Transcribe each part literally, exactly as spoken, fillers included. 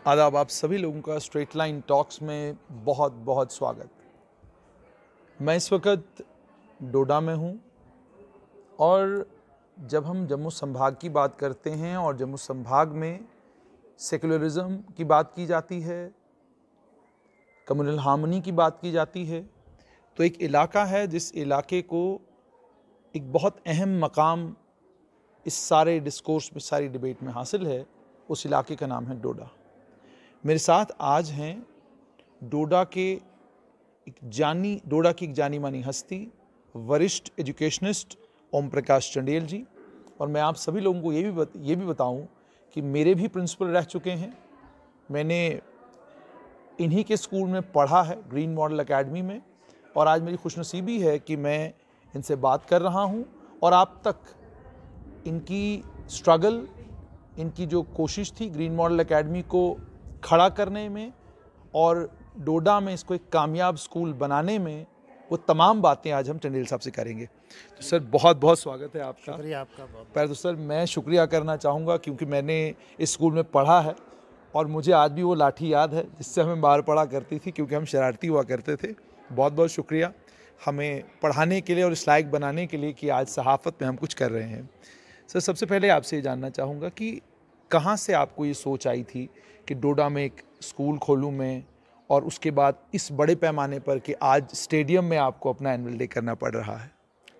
आदाब, आप सभी लोगों का स्ट्रेट लाइन टॉक्स में बहुत बहुत स्वागत। मैं इस वक्त डोडा में हूँ और जब हम जम्मू संभाग की बात करते हैं और जम्मू संभाग में सेकुलरिज्म की बात की जाती है, कम्युनल हार्मनी की बात की जाती है, तो एक इलाका है जिस इलाके को एक बहुत अहम मकाम इस सारे डिस्कोर्स में, सारी डिबेट में हासिल है। उस इलाके का नाम है डोडा। मेरे साथ आज हैं डोडा के एक जानी डोडा की एक जानी मानी हस्ती, वरिष्ठ एजुकेशनिस्ट ओम प्रकाश चंडेल जी। और मैं आप सभी लोगों को ये भी बत, ये भी बताऊं कि मेरे भी प्रिंसिपल रह चुके हैं। मैंने इन्हीं के स्कूल में पढ़ा है, ग्रीन मॉडल एकेडमी में, और आज मेरी खुशनसीबी है कि मैं इनसे बात कर रहा हूं और आप तक इनकी स्ट्रगल, इनकी जो कोशिश थी ग्रीन मॉडल एकेडमी को खड़ा करने में और डोडा में इसको एक कामयाब स्कूल बनाने में, वो तमाम बातें आज हम चंडेल साहब से करेंगे। तो सर, बहुत बहुत स्वागत है आपका। शुक्रिया आपका बहुत। पहले तो सर मैं शुक्रिया करना चाहूँगा क्योंकि मैंने इस स्कूल में पढ़ा है और मुझे आज भी वो लाठी याद है जिससे हमें मार पड़ा करती थी क्योंकि हम शरारती हुआ करते थे। बहुत बहुत शुक्रिया हमें पढ़ाने के लिए और इस लायक बनाने के लिए कि आज सहाफ़त में हम कुछ कर रहे हैं। सर, सबसे पहले आपसे ये जानना चाहूँगा कि कहाँ से आपको ये सोच आई थी कि डोडा में एक स्कूल खोलूँ मैं, और उसके बाद इस बड़े पैमाने पर कि आज स्टेडियम में आपको अपना एनुअल डे करना पड़ रहा है?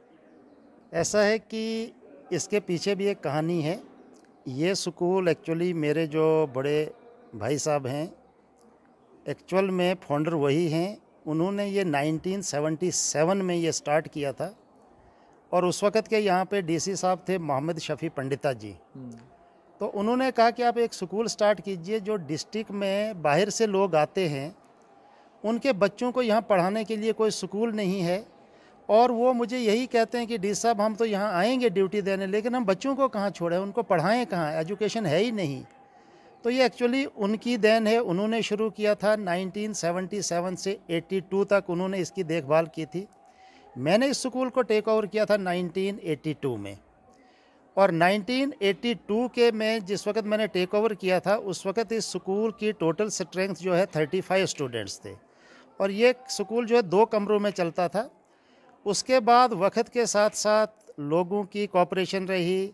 ऐसा है कि इसके पीछे भी एक कहानी है। ये स्कूल एक्चुअली मेरे जो बड़े भाई साहब हैं, एक्चुअल में फाउंडर वही हैं। उन्होंने ये नाइनटीन सेवेंटी सेवन में ये स्टार्ट किया था और उस वक़्त के यहाँ पे डीसी साहब थे मोहम्मद शफ़ी पंडिता जी। तो उन्होंने कहा कि आप एक स्कूल स्टार्ट कीजिए जो डिस्ट्रिक्ट में बाहर से लोग आते हैं, उनके बच्चों को यहाँ पढ़ाने के लिए कोई स्कूल नहीं है, और वो मुझे यही कहते हैं कि डी साहब हम तो यहाँ आएंगे ड्यूटी देने, लेकिन हम बच्चों को कहाँ छोड़ें, उनको पढ़ाएं कहाँ, एजुकेशन है ही नहीं। तो ये एक्चुअली उनकी देन है। उन्होंने शुरू किया था नाइनटीन सेवेंटी सेवन से बयासी तक उन्होंने इसकी देखभाल की थी। मैंने इस स्कूल को टेक ओवर किया था नाइनटीन एटी टू में, और नाइनटीन एटी टू के में जिस वक्त मैंने टेक ओवर किया था उस वक्त इस स्कूल की टोटल स्ट्रेंथ जो है पैंतीस स्टूडेंट्स थे, और ये स्कूल जो है दो कमरों में चलता था। उसके बाद वक्त के साथ साथ लोगों की कोऑपरेशन रही,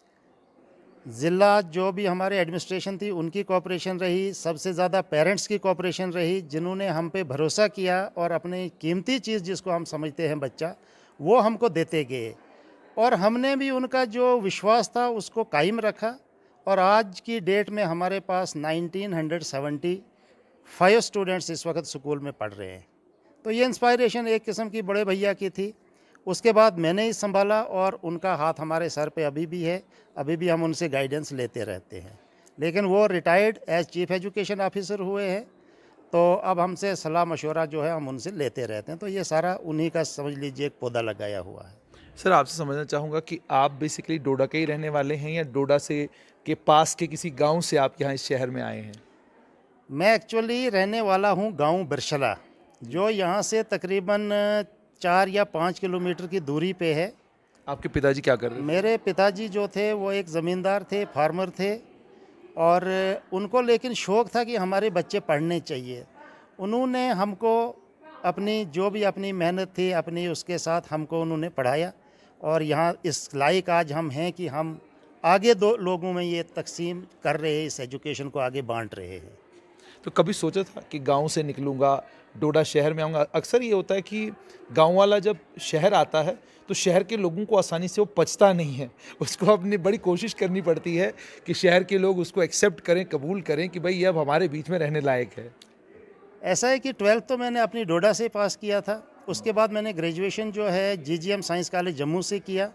ज़िला जो भी हमारे एडमिनिस्ट्रेशन थी उनकी कोऑपरेशन रही, सबसे ज़्यादा पेरेंट्स की कोऑपरेशन रही, जिन्होंने हम पे भरोसा किया और अपनी कीमती चीज़ जिसको हम समझते हैं बच्चा, वो हमको देते गए, और हमने भी उनका जो विश्वास था उसको कायम रखा। और आज की डेट में हमारे पास नाइनटीन सेवेंटी फाइव स्टूडेंट्स इस वक्त स्कूल में पढ़ रहे हैं। तो ये इंस्पायरेशन एक किस्म की बड़े भैया की थी। उसके बाद मैंने ही संभाला और उनका हाथ हमारे सर पे अभी भी है, अभी भी हम उनसे गाइडेंस लेते रहते हैं। लेकिन वो retired as chief education officer हुए हैं, तो अब हमसे सलाह मशवरा जो है हम उनसे लेते रहते हैं। तो ये सारा उन्हीं का समझ लीजिए एक पौधा लगाया हुआ है। सर, आपसे समझना चाहूँगा कि आप बेसिकली डोडा के ही रहने वाले हैं या डोडा से के पास के किसी गांव से आप यहाँ इस शहर में आए हैं? मैं एक्चुअली रहने वाला हूँ गांव बिरशला, जो यहाँ से तकरीबन चार या पाँच किलोमीटर की दूरी पे है। आपके पिताजी क्या कर रहे थे? मेरे पिताजी जो थे वो एक ज़मींदार थे, फार्मर थे, और उनको लेकिन शौक़ था कि हमारे बच्चे पढ़ने चाहिए। उन्होंने हमको अपनी जो भी अपनी मेहनत थी अपनी उसके साथ हमको उन्होंने पढ़ाया, और यहाँ इस लायक आज हम हैं कि हम आगे दो लोगों में ये तकसीम कर रहे हैं, इस एजुकेशन को आगे बांट रहे हैं। तो कभी सोचा था कि गांव से निकलूंगा, डोडा शहर में आऊँगा? अक्सर ये होता है कि गांव वाला जब शहर आता है तो शहर के लोगों को आसानी से वो पचता नहीं है, उसको अपनी बड़ी कोशिश करनी पड़ती है कि शहर के लोग उसको एक्सेप्ट करें, कबूल करें कि भाई ये अब हमारे बीच में रहने लायक है। ऐसा है कि ट्वेल्थ तो मैंने अपनी डोडा से पास किया था। उसके बाद मैंने ग्रेजुएशन जो है जीजीएम साइंस कॉलेज जम्मू से किया,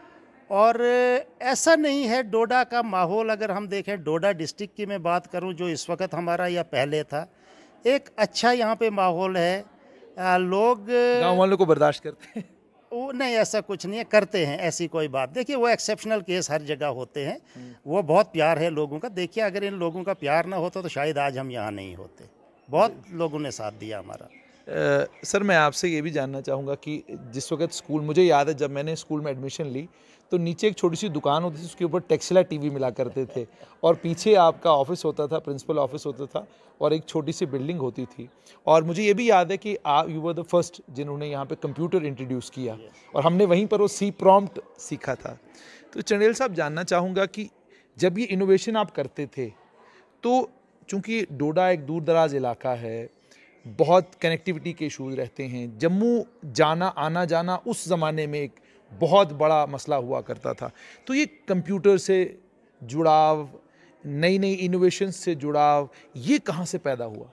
और ऐसा नहीं है डोडा का माहौल, अगर हम देखें डोडा डिस्ट्रिक्ट की मैं बात करूं जो इस वक्त हमारा या पहले था, एक अच्छा यहाँ पे माहौल है। आ, लोग गांव वालों को बर्दाश्त करते हैं? वो नहीं, ऐसा कुछ नहीं है, करते हैं, ऐसी कोई बात। देखिए वो एक्सेप्शनल केस हर जगह होते हैं, वो बहुत प्यार है लोगों का। देखिए अगर इन लोगों का प्यार ना होता तो शायद आज हम यहाँ नहीं होते। बहुत लोगों ने साथ दिया हमारा। आ, सर, मैं आपसे ये भी जानना चाहूँगा कि जिस वक्त स्कूल, मुझे याद है जब मैंने स्कूल में एडमिशन ली तो नीचे एक छोटी सी दुकान होती थी, उसके ऊपर टेक्सला टीवी मिला करते थे और पीछे आपका ऑफिस होता था, प्रिंसिपल ऑफिस होता था और एक छोटी सी बिल्डिंग होती थी। और मुझे ये भी याद है कि आप यू वर द फर्स्ट जिन्होंने यहाँ पे कंप्यूटर इंट्रोड्यूस किया और हमने वहीं पर वो सी प्रॉम्प्ट सीखा था। तो चंडेल साहब, जानना चाहूँगा कि जब ये इनोवेशन आप करते थे तो चूँकि डोडा एक दूर दराज इलाका है, बहुत कनेक्टिविटी के इशूज़ रहते हैं, जम्मू जाना आना जाना उस ज़माने में एक बहुत बड़ा मसला हुआ करता था। तो ये कंप्यूटर से जुड़ाव, नई नई इनोवेशन से जुड़ाव, ये कहाँ से पैदा हुआ?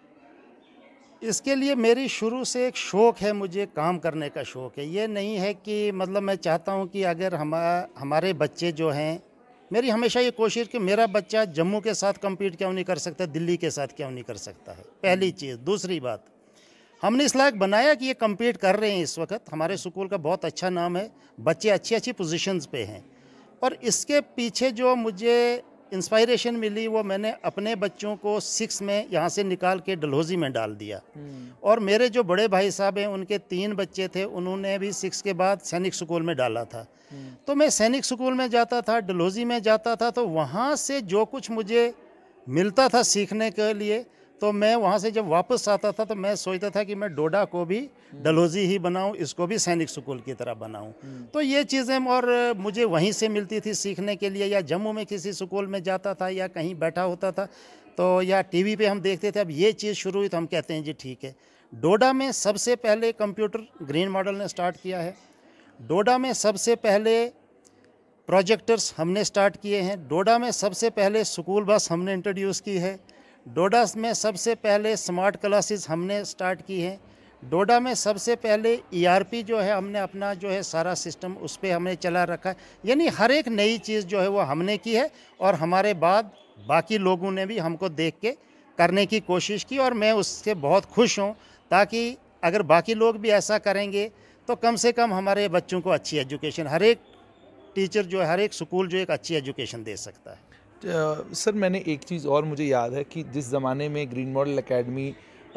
इसके लिए मेरी शुरू से एक शौक़ है, मुझे काम करने का शौक़ है। ये नहीं है कि मतलब मैं चाहता हूँ कि अगर हमा हमारे बच्चे जो हैं, मेरी हमेशा ये कोशिश कि मेरा बच्चा जम्मू के साथ कम्पीट क्यों नहीं कर सकता, दिल्ली के साथ क्यों नहीं कर सकता है, पहली चीज़। दूसरी बात, हमने इस लायक बनाया कि ये कम्पीट कर रहे हैं इस वक्त। हमारे स्कूल का बहुत अच्छा नाम है, बच्चे अच्छी अच्छी पोजीशंस पे हैं। और इसके पीछे जो मुझे इंस्पायरेशन मिली वो मैंने अपने बच्चों को सिक्स में यहाँ से निकाल के डलहौजी में डाल दिया। और मेरे जो बड़े भाई साहब हैं, उनके तीन बच्चे थे, उन्होंने भी सिक्स के बाद सैनिक स्कूल में डाला था। तो मैं सैनिक स्कूल में जाता था, डलहौजी में जाता था, तो वहाँ से जो कुछ मुझे मिलता था सीखने के लिए, तो मैं वहाँ से जब वापस आता था तो मैं सोचता था कि मैं डोडा को भी डलहौजी ही बनाऊँ, इसको भी सैनिक स्कूल की तरह बनाऊँ। तो ये चीज़ें और मुझे वहीं से मिलती थी सीखने के लिए। या जम्मू में किसी स्कूल में जाता था या कहीं बैठा होता था तो या टीवी पे हम देखते थे, अब ये चीज़ शुरू हुई तो हम कहते हैं जी ठीक है। डोडा में सबसे पहले कंप्यूटर ग्रीन मॉडल ने स्टार्ट किया है। डोडा में सबसे पहले प्रोजेक्टर्स हमने स्टार्ट किए हैं। डोडा में सबसे पहले स्कूल बस हमने इंट्रोड्यूस की है। डोडा में सबसे पहले स्मार्ट क्लासेस हमने स्टार्ट की हैं। डोडा में सबसे पहले ईआरपी जो है हमने अपना जो है सारा सिस्टम उस पर हमने चला रखा है। यानी हर एक नई चीज़ जो है वो हमने की है और हमारे बाद बाकी लोगों ने भी हमको देख के करने की कोशिश की और मैं उससे बहुत खुश हूँ, ताकि अगर बाकी लोग भी ऐसा करेंगे तो कम से कम हमारे बच्चों को अच्छी एजुकेशन, हर एक टीचर जो है, हर एक स्कूल जो एक अच्छी एजुकेशन दे सकता है। Uh, सर, मैंने एक चीज़ और मुझे याद है कि जिस ज़माने में ग्रीन मॉडल एकेडमी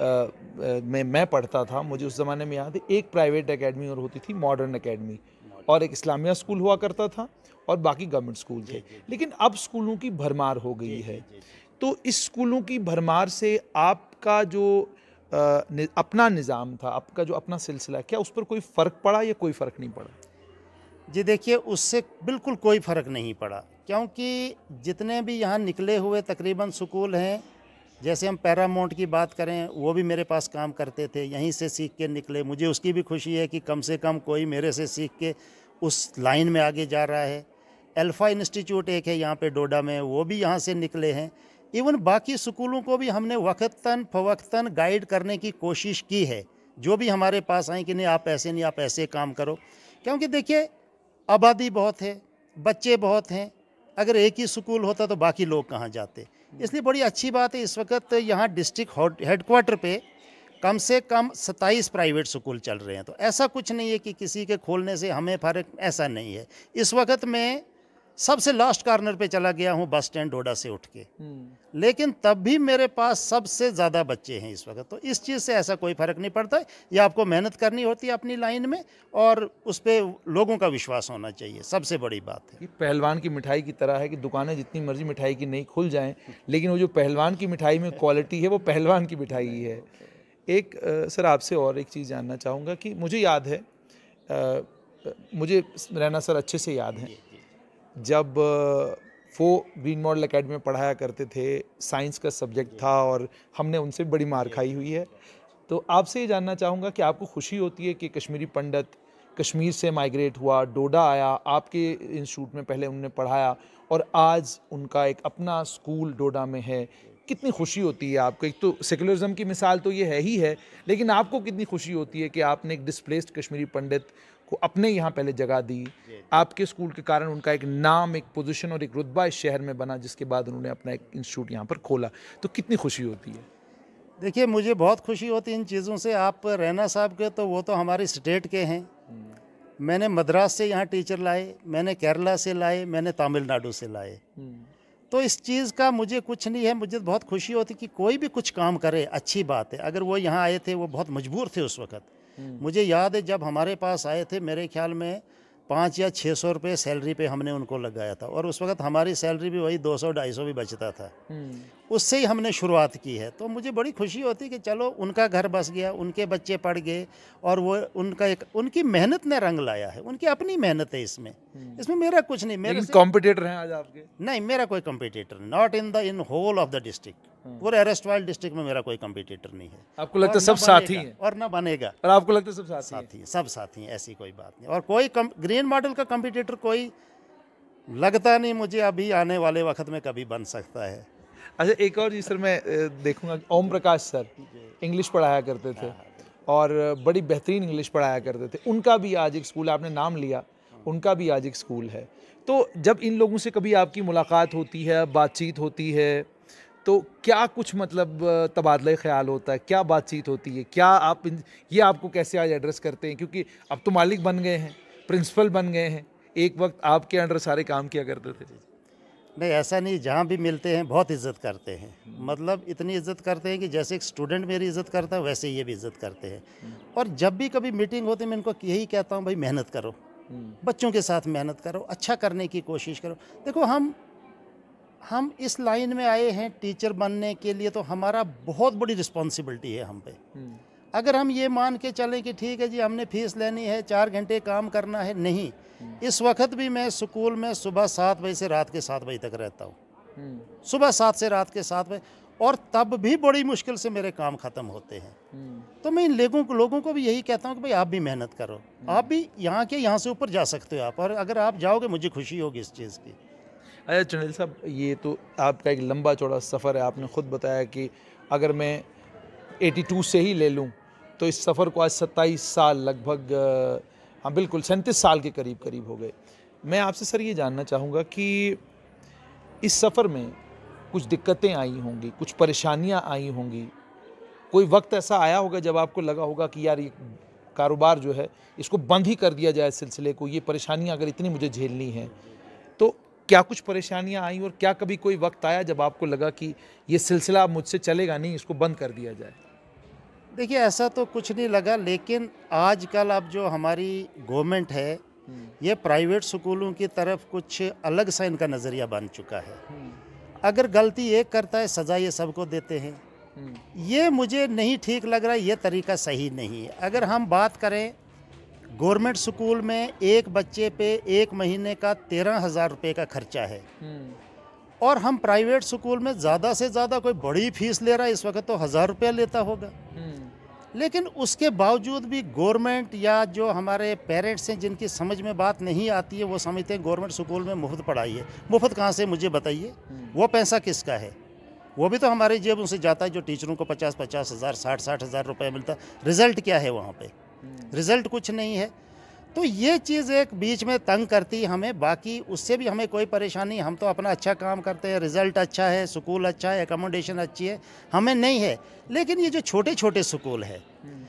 में मैं पढ़ता था, मुझे उस ज़माने में याद है एक प्राइवेट एकेडमी और होती थी मॉडर्न एकेडमी, और एक इस्लामिया स्कूल हुआ करता था और बाकी गवर्नमेंट स्कूल थे। लेकिन अब स्कूलों की भरमार हो गई है। तो इस स्कूलों की भरमार से आपका जो आ, नि, अपना निज़ाम था, आपका जो अपना सिलसिला, क्या उस पर कोई फ़र्क पड़ा या कोई फ़र्क नहीं पड़ा? जी देखिए, उससे बिल्कुल कोई फ़र्क नहीं पड़ा, क्योंकि जितने भी यहाँ निकले हुए तकरीबन स्कूल हैं, जैसे हम पैरामाउंट की बात करें, वो भी मेरे पास काम करते थे, यहीं से सीख के निकले। मुझे उसकी भी खुशी है कि कम से कम कोई मेरे से सीख के उस लाइन में आगे जा रहा है। अल्फ़ा इंस्टीट्यूट एक है यहाँ पे डोडा में, वो भी यहाँ से निकले हैं। इवन बाकी स्कूलों को भी हमने वक्तन फ़वक्तन गाइड करने की कोशिश की है, जो भी हमारे पास आए कि नहीं आप ऐसे नहीं, आप ऐसे काम करो। क्योंकि देखिए, आबादी बहुत है, बच्चे बहुत हैं, अगर एक ही स्कूल होता तो बाकी लोग कहाँ जाते। इसलिए बड़ी अच्छी बात है, इस वक्त यहाँ डिस्ट्रिक्ट हेडक्वार्टर पे कम से कम सत्ताईस प्राइवेट स्कूल चल रहे हैं। तो ऐसा कुछ नहीं है कि किसी के खोलने से हमें फ़र्क, ऐसा नहीं है। इस वक्त मैं सबसे लास्ट कॉर्नर पे चला गया हूँ बस स्टैंड डोडा से उठ के, लेकिन तब भी मेरे पास सबसे ज़्यादा बच्चे हैं इस वक्त। तो इस चीज़ से ऐसा कोई फ़र्क नहीं पड़ता है। ये आपको मेहनत करनी होती है अपनी लाइन में और उस पर लोगों का विश्वास होना चाहिए, सबसे बड़ी बात है। ये पहलवान की मिठाई की तरह है कि दुकानें जितनी मर्जी मिठाई की नहीं खुल जाएं, लेकिन वो जो पहलवान की मिठाई में क्वालिटी है वो पहलवान की मिठाई ही है। एक आ, सर, आपसे और एक चीज़ जानना चाहूँगा कि मुझे याद है, आ, मुझे रहना सर अच्छे से याद है, जब वो ग्रीन मॉडल एकेडमी में पढ़ाया करते थे, साइंस का सब्जेक्ट था और हमने उनसे बड़ी मार खाई हुई है। तो आपसे ये जानना चाहूँगा कि आपको खुशी होती है कि कश्मीरी पंडित कश्मीर से माइग्रेट हुआ, डोडा आया, आपके इंस्टीट्यूट में पहले उन्होंने पढ़ाया और आज उनका एक अपना स्कूल डोडा में है। कितनी खुशी होती है आपको? एक तो सेकुलरिज्म की मिसाल तो ये है ही है, लेकिन आपको कितनी खुशी होती है कि आपने एक डिस्प्लेस्ड कश्मीरी पंडित को अपने यहाँ पहले जगह दी, आपके स्कूल के कारण उनका एक नाम, एक पोजीशन और एक रुतबा इस शहर में बना, जिसके बाद उन्होंने अपना एक इंस्टीट्यूट यहाँ पर खोला। तो कितनी खुशी होती है? देखिए, मुझे बहुत खुशी होती है इन चीज़ों से। आप रैना साहब के तो वो तो हमारी स्टेट के हैं। मैंने मद्रास से यहाँ टीचर लाए, मैंने केरला से लाए, मैंने तमिलनाडु से लाए। तो इस चीज़ का मुझे कुछ नहीं है, मुझे बहुत खुशी होती कि कोई भी कुछ काम करे, अच्छी बात है। अगर वो यहाँ आए थे, वो बहुत मजबूर थे उस वक़्त। मुझे याद है जब हमारे पास आए थे, मेरे ख्याल में पाँच या छः सौ रुपये सैलरी पे हमने उनको लगाया था, और उस वक्त हमारी सैलरी भी वही दो सौ ढाई सौ भी बचता था। उससे ही हमने शुरुआत की है। तो मुझे बड़ी खुशी होती कि चलो उनका घर बस गया, उनके बच्चे पढ़ गए, और वो उनका एक उनकी मेहनत ने रंग लाया है, उनकी अपनी मेहनत है इसमें इसमें मेरा कुछ नहीं। मेरे कॉम्पिटिटर हैं आज आपके? नहीं, मेरा कोई कम्पिटिटर नहीं, not in the in whole of the district. पूरे अरेस्टवाइल डिस्ट्रिक्ट में मेरा कोई कम्पिटिटर नहीं है। आपको लगता है सब साथी हैं? और ना बनेगा। और आपको लगता है सब साथी साथी हैं? सब साथी हैं, ऐसी कोई बात नहीं। और कोई ग्रीन मॉडल का कम्पिटिटर कोई लगता नहीं मुझे अभी आने वाले वक्त में कभी बन सकता है। अच्छा, एक और जी सर, मैं देखूंगा ओम प्रकाश सर इंग्लिश पढ़ाया करते थे और बड़ी बेहतरीन इंग्लिश पढ़ाया करते थे। उनका भी आज एक स्कूल, आपने नाम लिया, उनका भी आज एक स्कूल है। तो जब इन लोगों से कभी आपकी मुलाकात होती है, बातचीत होती है, तो क्या कुछ मतलब तबादला ख्याल होता है? क्या बातचीत होती है? क्या आप इन, ये आपको कैसे आज एड्रेस करते हैं? क्योंकि अब तो मालिक बन गए हैं, प्रिंसिपल बन गए हैं, एक वक्त आपके अंडर सारे काम किया करते थे। नहीं, ऐसा नहीं, जहाँ भी मिलते हैं बहुत इज़्ज़त करते हैं। मतलब इतनी इज़्ज़त करते हैं कि जैसे एक स्टूडेंट मेरी इज़्ज़त करता है वैसे ये भी इज़्ज़त करते हैं। और जब भी कभी मीटिंग होती है मैं इनको यही कहता हूँ, भाई मेहनत करो, बच्चों के साथ मेहनत करो, अच्छा करने की कोशिश करो। देखो, हम हम इस लाइन में आए हैं टीचर बनने के लिए, तो हमारा बहुत बड़ी रिस्पॉन्सिबिलिटी है हम पे। अगर हम ये मान के चलें कि ठीक है जी हमने फीस लेनी है, चार घंटे काम करना है, नहीं। इस वक्त भी मैं स्कूल में सुबह सात बजे से रात के सात बजे तक रहता हूँ, सुबह सात से रात के सात बजे, और तब भी बड़ी मुश्किल से मेरे काम ख़त्म होते हैं। तो मैं इन लोगों को लोगों को भी यही कहता हूँ कि भाई आप भी मेहनत करो, आप भी यहाँ के यहाँ से ऊपर जा सकते हो आप, और अगर आप जाओगे मुझे खुशी होगी इस चीज़ की। अच्छा चंदेल साहब, ये तो आपका एक लंबा चौड़ा सफ़र है। आपने ख़ुद बताया कि अगर मैं बयासी से ही ले लूँ तो इस सफ़र को आज सत्ताईस साल लगभग, हाँ बिल्कुल सैंतीस साल के करीब करीब हो गए। मैं आपसे सर ये जानना चाहूँगा कि इस सफ़र में कुछ दिक्कतें आई होंगी, कुछ परेशानियाँ आई होंगी, कोई वक्त ऐसा आया होगा जब आपको लगा होगा कि यार ये कारोबार जो है इसको बंद ही कर दिया जाए, सिलसिले को, ये परेशानियाँ अगर इतनी मुझे झेलनी हैं। तो क्या कुछ परेशानियाँ आई, और क्या कभी कोई वक्त आया जब आपको लगा कि ये सिलसिला मुझसे चलेगा नहीं, इसको बंद कर दिया जाए? देखिए, ऐसा तो कुछ नहीं लगा, लेकिन आजकल अब जो हमारी गवर्नमेंट है ये प्राइवेट स्कूलों की तरफ कुछ अलग सा इनका नज़रिया बन चुका है। अगर गलती एक करता है सज़ा ये सबको देते हैं, ये मुझे नहीं ठीक लग रहा है, ये तरीका सही नहीं है। अगर हम बात करें गवर्नमेंट स्कूल में एक बच्चे पे एक महीने का तेरह हज़ार रुपये का खर्चा है, और हम प्राइवेट स्कूल में ज़्यादा से ज़्यादा कोई बड़ी फीस ले रहा है, इस वक्त तो हज़ार रुपया लेता होगा। लेकिन उसके बावजूद भी गवर्नमेंट या जो हमारे पेरेंट्स हैं जिनकी समझ में बात नहीं आती है, वो समझते हैं गवर्नमेंट स्कूल में मुफ्त पढ़ाई है। मुफ्त कहाँ से, मुझे बताइए, वो पैसा किसका है? वो भी तो हमारी जेबों से जाता है। जो टीचरों को पचास पचास हज़ार साठ साठ हज़ार रुपये मिलता है, रिज़ल्ट क्या है वहाँ पे? रिज़ल्ट कुछ नहीं है। तो ये चीज़ एक बीच में तंग करती है हमें, बाकी उससे भी हमें कोई परेशानी, हम तो अपना अच्छा काम करते हैं, रिज़ल्ट अच्छा है, स्कूल अच्छा है, एकोमोडेशन अच्छी है, हमें नहीं है। लेकिन ये जो छोटे छोटे स्कूल है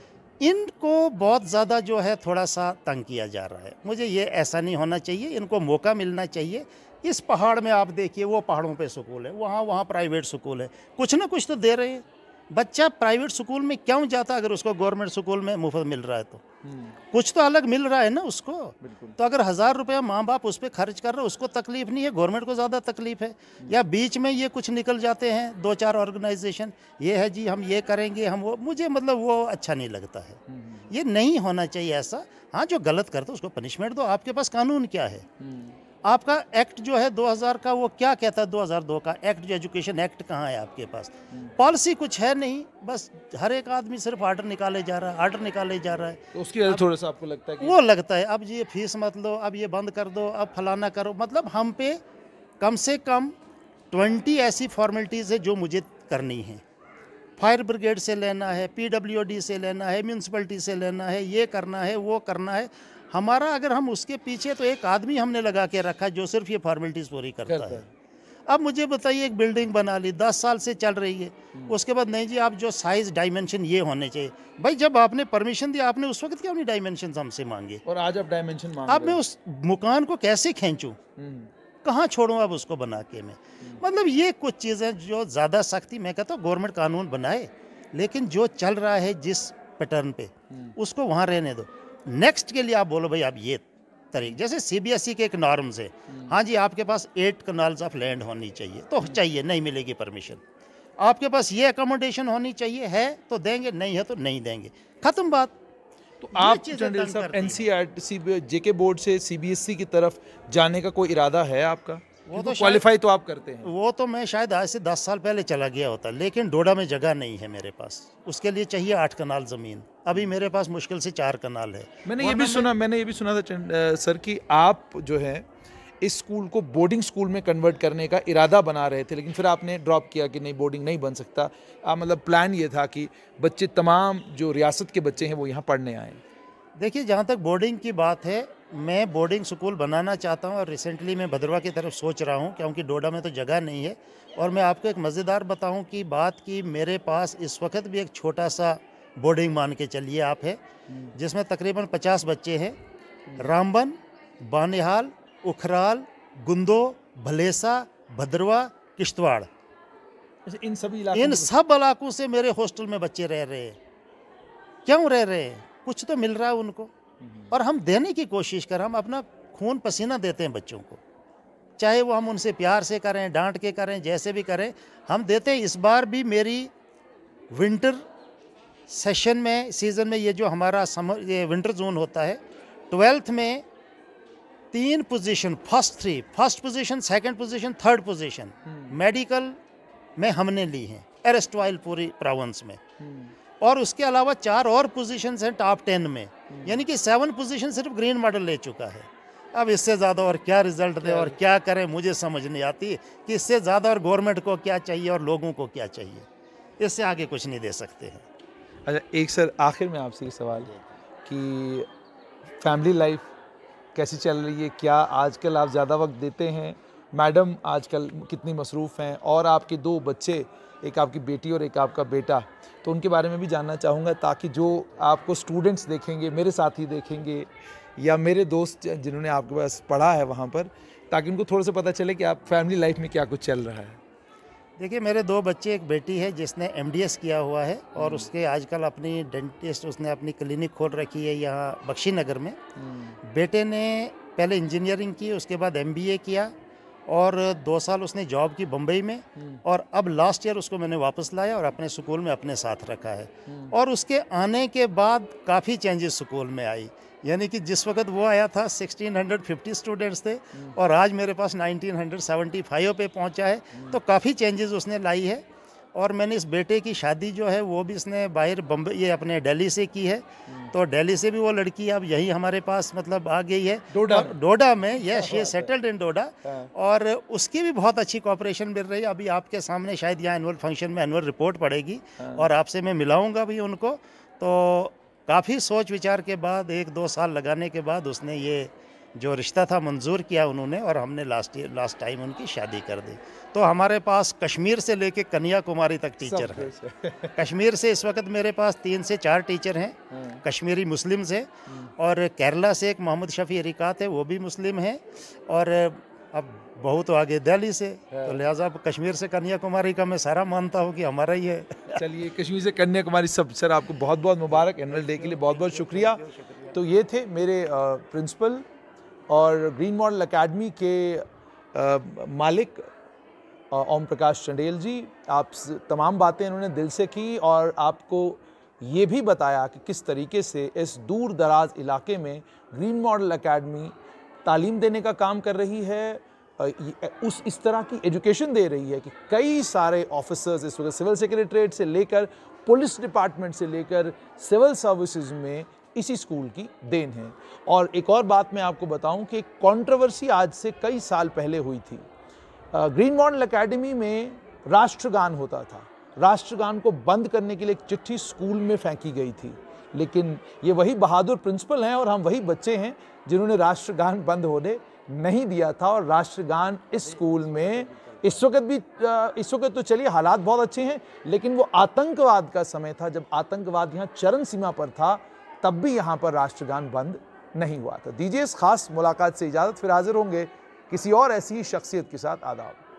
इनको बहुत ज़्यादा जो है थोड़ा सा तंग किया जा रहा है। मुझे ये ऐसा नहीं होना चाहिए, इनको मौका मिलना चाहिए। इस पहाड़ में आप देखिए, वो पहाड़ों पे स्कूल है, वहाँ वहाँ प्राइवेट स्कूल है, कुछ ना कुछ तो दे रहे हैं। बच्चा प्राइवेट स्कूल में क्यों जाता अगर उसको गवर्नमेंट स्कूल में मुफ्त मिल रहा है? तो कुछ तो अलग मिल रहा है ना उसको। तो अगर हज़ार रुपया माँ बाप उस पर खर्च कर रहे, उसको तकलीफ नहीं है, गवर्नमेंट को ज़्यादा तकलीफ है। या बीच में ये कुछ निकल जाते हैं दो चार ऑर्गेनाइजेशन, ये है जी हम ये करेंगे, हम वो, मुझे मतलब वो अच्छा नहीं लगता है। ये नहीं होना चाहिए ऐसा। हाँ, जो गलत करता है उसको पनिशमेंट दो। आपके पास कानून क्या है? आपका एक्ट जो है दो हज़ार का, वो क्या कहता है? दो हज़ार दो का एक्ट, जो एजुकेशन एक्ट कहाँ है आपके पास? पॉलिसी कुछ है नहीं, बस हर एक आदमी सिर्फ आर्डर निकाले जा रहा है, आर्डर निकाले जा रहा है। तो उसकी वजह थोड़ा सा आपको लगता है कि वो लगता है अब ये फीस मत लो, अब ये बंद कर दो, अब फलाना करो। मतलब हम पे कम से कम ट्वेंटी ऐसी फॉर्मेलिटीज़ है जो मुझे करनी है। फायर ब्रिगेड से लेना है, पी डब्ल्यू डी से लेना है, म्यूनसिपलिटी से लेना है, ये करना है, वो करना है। हमारा अगर हम उसके पीछे, तो एक आदमी हमने लगा के रखा है जो सिर्फ ये फॉर्मेलिटीज़ पूरी करता, करता है।, है। अब मुझे बताइए, एक बिल्डिंग बना ली, दस साल से चल रही है, उसके बाद नहीं जी आप जो साइज़ डायमेंशन ये होने चाहिए। भाई जब आपने परमिशन दिया, आपने उस वक्त क्यों नहीं डायमेंशन हमसे मांगे? और आज आप डायमेंशन मांग अब मैं उस मकान को कैसे खींचूँ, कहाँ छोड़ूँ अब उसको बना के मैं? मतलब ये कुछ चीज़ें जो ज़्यादा सख्ती, मैं कहता हूँ गवर्नमेंट कानून बनाए, लेकिन जो चल रहा है जिस पैटर्न पे, उसको वहाँ रहने दो। नेक्स्ट के लिए आप बोलो भाई आप ये तरीके, जैसे सीबीएसई के एक नॉर्म्स है, हाँ जी आपके पास एट कनाल्स ऑफ लैंड होनी चाहिए तो चाहिए, नहीं मिलेगी परमिशन। आपके पास ये अकोमोडेशन होनी चाहिए, है तो देंगे, नहीं है तो नहीं देंगे, खत्म बात। तो आप चंडेल साहब एनसीईआरटी जेके बोर्ड से सीबीएसई की तरफ जाने का कोई इरादा है आपका? वो तो क्वालिफाई तो आप करते हैं। वो तो मैं शायद आज से दस साल पहले चला गया होता, लेकिन डोडा में जगह नहीं है मेरे पास, उसके लिए चाहिए आठ कनाल ज़मीन, अभी मेरे पास मुश्किल से चार कनाल है। मैंने ये भी सुना मैंने ये भी सुना था चंड, सर कि आप जो है इस स्कूल को बोर्डिंग स्कूल में कन्वर्ट करने का इरादा बना रहे थे, लेकिन फिर आपने ड्रॉप किया कि नहीं बोर्डिंग नहीं बन सकता। आ, मतलब प्लान ये था कि बच्चे तमाम जो रियासत के बच्चे हैं वो यहाँ पढ़ने आए। देखिए, जहाँ तक बोर्डिंग की बात है, मैं बोर्डिंग स्कूल बनाना चाहता हूँ और रिसेंटली मैं भद्रवा की तरफ सोच रहा हूँ, क्योंकि डोडा में तो जगह नहीं है। और मैं आपको एक मज़ेदार बताऊँ कि बात की मेरे पास इस वक्त भी एक छोटा सा बोर्डिंग मान के चलिए आप है, जिसमें तकरीबन पचास बच्चे हैं। रामबन, बानिहाल, उखराल, गुंदो, भलेसा, भद्रवा, किश्तवाड़, इन सभी इलाकों इन सब इलाकों से मेरे हॉस्टल में बच्चे रह रहे हैं। क्यों रह रहे हैं? कुछ तो मिल रहा है उनको, और हम देने की कोशिश कर, हम अपना खून पसीना देते हैं बच्चों को, चाहे वो हम उनसे प्यार से करें, डांट के करें, जैसे भी करें, हम देते हैं। इस बार भी मेरी विंटर सेशन में, सीज़न में, ये जो हमारा समर ये विंटर जोन होता है, ट्वेल्थ में तीन position, first three, first position, second position, third position medical में हमने ली हैं, एरेस्टवाइल पूरी प्रोविंस में, और उसके अलावा चार और पोजीशंस हैं टॉप टेन में, यानी कि सेवन पोजीशन सिर्फ ग्रीन मेडल ले चुका है। अब इससे ज़्यादा और क्या रिजल्ट दे और क्या करें, मुझे समझ नहीं आती कि इससे ज़्यादा और गवर्नमेंट को क्या चाहिए और लोगों को क्या चाहिए, इससे आगे कुछ नहीं दे सकते हैं। अच्छा, एक सर आखिर में आपसे ये सवाल है कि फैमिली लाइफ कैसी चल रही है? क्या आजकल आप ज़्यादा वक्त देते हैं? मैडम आजकल कितनी मसरूफ़ हैं? और आपके दो बच्चे, एक आपकी बेटी और एक आपका बेटा, तो उनके बारे में भी जानना चाहूँगा, ताकि जो आपको स्टूडेंट्स देखेंगे, मेरे साथी देखेंगे या मेरे दोस्त जिन्होंने आपके पास पढ़ा है वहाँ पर, ताकि उनको थोड़ा सा पता चले कि आप फैमिली लाइफ में क्या कुछ चल रहा है। देखिए, मेरे दो बच्चे, एक बेटी है जिसने एमडीएस किया हुआ है और उसके आजकल अपनी डेंटिस्ट, उसने अपनी क्लिनिक खोल रखी है यहाँ बख्शी नगर में। बेटे ने पहले इंजीनियरिंग की, उसके बाद एमबीए किया और दो साल उसने जॉब की बम्बई में, और अब लास्ट ईयर उसको मैंने वापस लाया और अपने स्कूल में अपने साथ रखा है। और उसके आने के बाद काफ़ी चेंजेस स्कूल में आई, यानी कि जिस वक्त वो आया था सोलह सौ पचास स्टूडेंट्स थे और आज मेरे पास उन्नीस सौ पचहत्तर पे पहुंचा है, तो काफ़ी चेंजेस उसने लाई है। और मैंने इस बेटे की शादी जो है वो भी इसने बाहर बम्बई, ये अपने दिल्ली से की है, तो दिल्ली से भी वो लड़की अब यही हमारे पास मतलब आ गई है डोडा डोडा में। Yes, she settled in Doda, और उसकी भी बहुत अच्छी कोऑपरेशन मिल रही है। अभी आपके सामने शायद यहाँ एनुअल फंक्शन में एनुअल रिपोर्ट पड़ेगी और आपसे मैं मिलाऊंगा भी उनको। तो काफ़ी सोच विचार के बाद, एक दो साल लगाने के बाद उसने ये जो रिश्ता था मंजूर किया उन्होंने, और हमने लास्ट ईयर लास्ट टाइम उनकी शादी कर दी। तो हमारे पास कश्मीर से लेके कन्याकुमारी तक टीचर हैं। कश्मीर से इस वक्त मेरे पास तीन से चार टीचर हैं, कश्मीरी मुस्लिम्स हैं, और केरला से एक मोहम्मद शफ़ी रिकात है, वो भी मुस्लिम हैं, और अब बहुत आगे दिल्ली से, तो लिहाजा कश्मीर से कन्याकुमारी का मैं सारा मानता हूँ कि हमारा ही है। चलिए, कश्मीर से कन्याकुमारी सब। सर आपको बहुत बहुत मुबारक, एनुअल डे के लिए बहुत बहुत शुक्रिया। तो ये थे मेरे प्रिंसिपल और ग्रीन मॉडल एकेडमी के आ, मालिक ओम प्रकाश चंडेल जी। आप तमाम बातें इन्होंने दिल से की और आपको ये भी बताया कि किस तरीके से इस दूर दराज इलाके में ग्रीन मॉडल एकेडमी तालीम देने का काम कर रही है, उस इस तरह की एजुकेशन दे रही है कि कई सारे ऑफिसर्स इस वक्त सिविल सेक्रेटरीट से लेकर पुलिस डिपार्टमेंट से लेकर सिविल सर्विसेज में इसी स्कूल की देन है। और एक और बात मैं आपको बताऊं कि कंट्रोवर्सी आज से कई साल पहले हुई थी। ग्रीन मॉडल एकेडमी में राष्ट्रगान होता था, राष्ट्रगान को बंद करने के लिए एक चिट्ठी स्कूल में फेंकी गई थी, लेकिन ये वही बहादुर प्रिंसिपल हैं और हम वही बच्चे हैं जिन्होंने राष्ट्रगान बंद होने नहीं दिया था। और राष्ट्रगान इस स्कूल में इस वक्त भी, इस वक्त तो चलिए हालात बहुत अच्छे हैं, लेकिन वो आतंकवाद का समय था जब आतंकवाद यहाँ चरम सीमा पर था, तब भी यहाँ पर राष्ट्रगान बंद नहीं हुआ था। दीजिए इस खास मुलाकात से इजाज़त, फिर हाजिर होंगे किसी और ऐसी शख्सियत के साथ। आदाब।